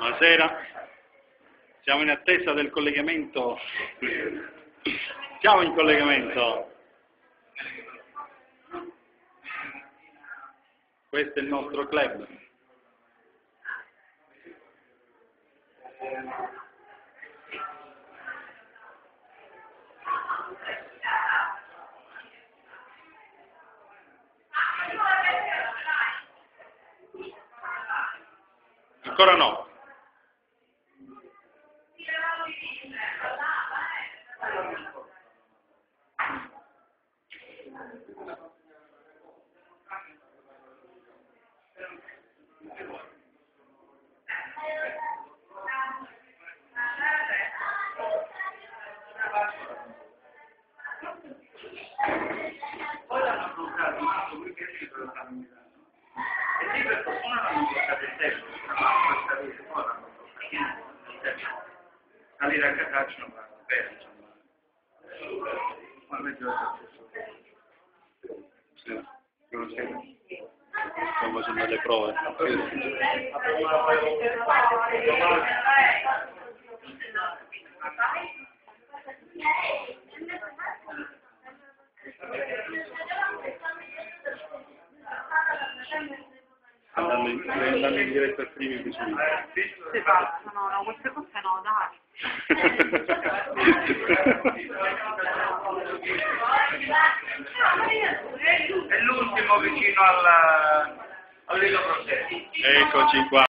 Buonasera, siamo in attesa del collegamento. Siamo in collegamento. Questo è il nostro club. Ancora no. Poi l'hanno bloccato, qui che ci sono stati e lì per fortuna l'hanno bloccato il tempo, poi l'hanno bloccato il tempo. Salire a Cataccio non va bene, insomma. Ma mezz'ora Sì, stiamo facendo le prove. Andando in diretta al primi vicini. Si faccio, no, queste cose no, dai. È l'ultimo vicino al Lido Processo. Eccoci qua.